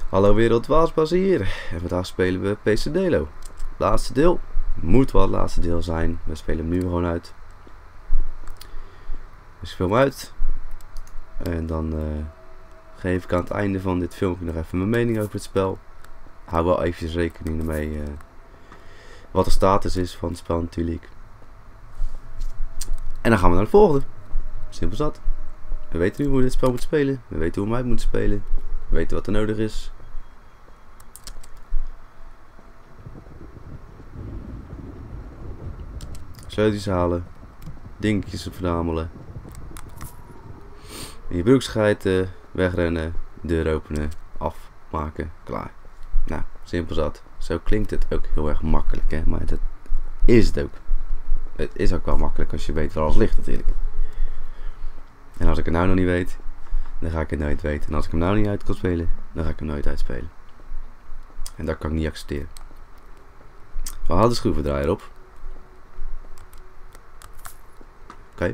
Hallo wereld, Waasbas hier. En vandaag spelen we Pesadelo. Laatste deel. Moet wel het laatste deel zijn. We spelen hem nu gewoon uit. Dus ik film uit. En dan geef ik aan het einde van dit filmpje nog even mijn mening over het spel. Hou wel eventjes rekening ermee wat de status is van het spel natuurlijk. En dan gaan we naar de volgende. Simpel zat. We weten nu hoe we dit spel moet spelen. We weten hoe wij het moeten spelen. We weten wat er nodig is. Sleutels halen. Dingetjes verzamelen. In je broek schijten. Wegrennen. Deur openen. Afmaken. Klaar. Nou, simpel zat. Zo klinkt het ook heel erg makkelijk, hè. Maar dat is het ook. Het is ook wel makkelijk als je weet waar alles ligt natuurlijk. En als ik het nou nog niet weet, dan ga ik het nooit weten. En als ik hem nou niet uit kan spelen, dan ga ik hem nooit uitspelen. En dat kan ik niet accepteren. We halen de schroevendraaier op. Oké.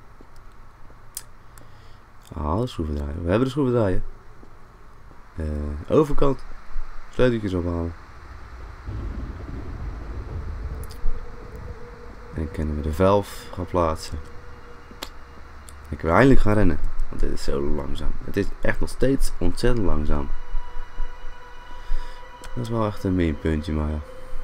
Haal de schroevendraaier. We hebben de schroevendraaier. Overkant. Sleuteltjes ophalen. En kunnen we de valve gaan plaatsen. Ik wil eindelijk gaan rennen. Want dit is zo langzaam. Het is echt nog steeds ontzettend langzaam. Dat is wel echt een minpuntje, maar ja.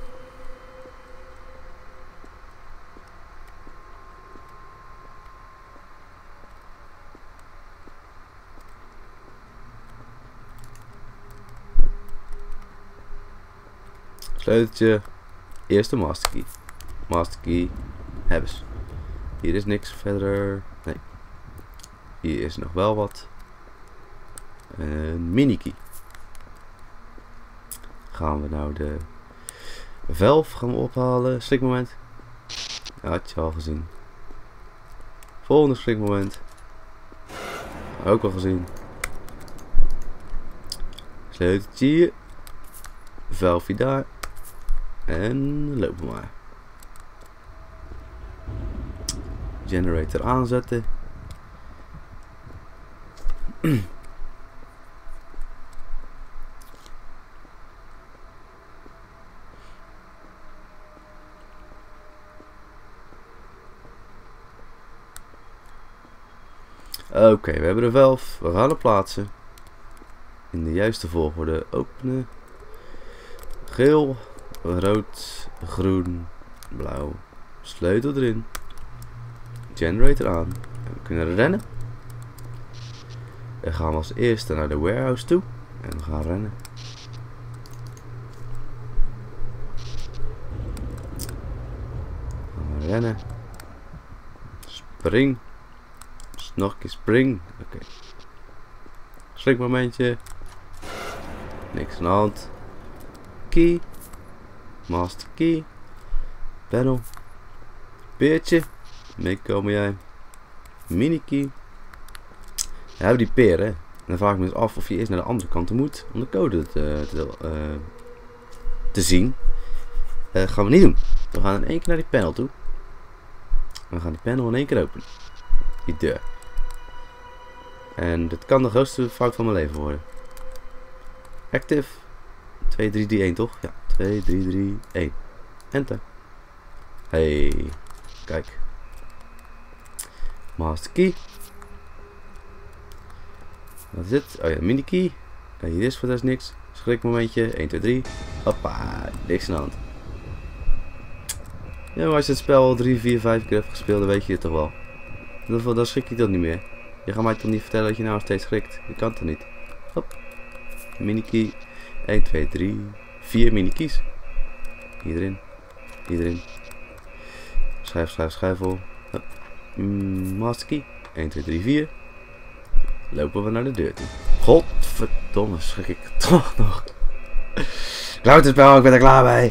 Sleuteltje. Eerste masterkey. Masterkey. Hebben ze. Hier is niks verder. Nee. Hier is nog wel wat. Een minikey. Gaan we nou de valve gaan we ophalen. Slikmoment. Had je al gezien. Volgende slikmoment. Ook al gezien. Sleuteltje hier. Valve daar. En lopen we maar. Generator aanzetten. Oké, we hebben de valve. We gaan hem plaatsen. In de juiste volgorde openen. Geel, rood, groen, blauw. Sleutel erin. Generator aan. En we kunnen rennen. Dan gaan we als eerste naar de warehouse toe. En we gaan rennen. Gaan we rennen. Spring. Nog een keer spring. Oké. Schrikmomentje. Niks aan de hand. Key. Master key. Panel. Peertje. Meekomen jij. Mini key. We hebben die peer, hè. En dan vraag ik me eens af of je eerst naar de andere kant moet om de code te zien. Dat gaan we niet doen. We gaan in één keer naar die panel toe. We gaan die panel in één keer openen. Die deur. En dit kan de grootste fout van mijn leven worden. Active. 2, 3, 3, 1 toch? Ja, 2, 3, 3, 1. Enter. Hey. Kijk. Master key. Wat is het? Oh ja, mini key. En hier is voor dat niks. Schrikmomentje. 1, 2, 3. Hoppa. Niks aan de hand. Ja, maar als je het spel 3, 4, 5 keer hebt gespeeld, dan weet je het toch wel. Dan schrik je dat niet meer. Je gaat mij toch niet vertellen dat je nou nog steeds schrikt. Je kan toch niet. Hop. Mini key. 1, 2, 3. 4 mini keys. Hierin. Hierin. Schuif, schuif, schuifel. Master key. 1, 2, 3, 4. Lopen we naar de deur toe. Godverdomme, schrik ik toch nog. Klauterspel, ik ben er klaar bij.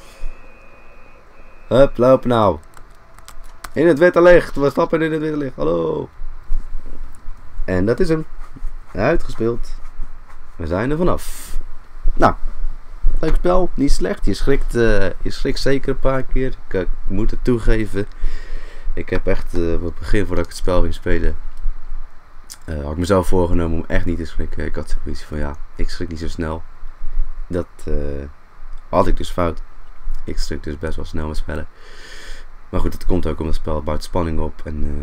Hup, loop nou. In het witte licht. We stappen in het witte licht. Hallo. En dat is hem. Uitgespeeld. We zijn er vanaf. Nou. Leuk spel. Niet slecht. Je schrikt zeker een paar keer. Ik moet het toegeven. Ik heb echt op het begin voordat ik het spel ging spelen. Had ik mezelf voorgenomen om echt niet te schrikken. Ik had zoiets van ja, ik schrik niet zo snel. Dat had ik dus fout. Ik schrik dus best wel snel met spellen. Maar goed, dat komt ook omdat het spel bouwt spanning op.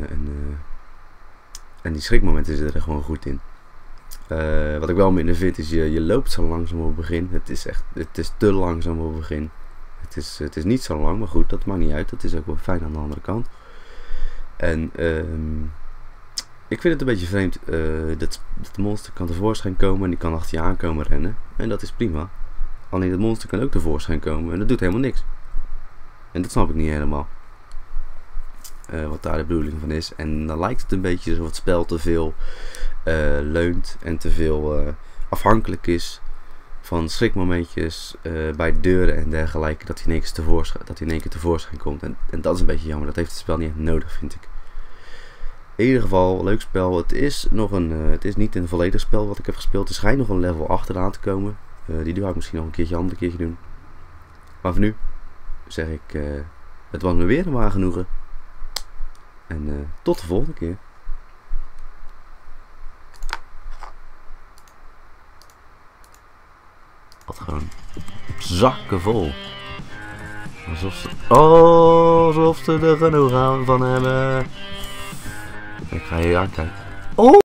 En die schrikmomenten zitten er gewoon goed in. Wat ik wel minder vind is, je loopt zo langzaam op het begin. Het is te langzaam op het begin. Het is niet zo lang, maar goed, dat maakt niet uit. Dat is ook wel fijn aan de andere kant. En ik vind het een beetje vreemd dat de monster kan tevoorschijn komen en die kan achter je aankomen rennen. En dat is prima. Alleen dat monster kan ook tevoorschijn komen en dat doet helemaal niks. En dat snap ik niet helemaal. Wat daar de bedoeling van is. En dan lijkt het een beetje alsof het spel te veel leunt en te veel afhankelijk is van schrikmomentjes bij deuren en dergelijke. Dat hij in één keer tevoorschijn komt. En dat is een beetje jammer. Dat heeft het spel niet echt nodig, vind ik. In ieder geval, leuk spel. Het is niet een volledig spel wat ik heb gespeeld. Er schijnt nog een level achteraan te komen. Die ga ik misschien nog een ander keertje doen. Maar voor nu zeg ik, het was me weer een waar genoegen. En tot de volgende keer. Wat gewoon zakken vol. Alsof ze er genoeg aan van hebben. Ik ga je aankijken. Oh!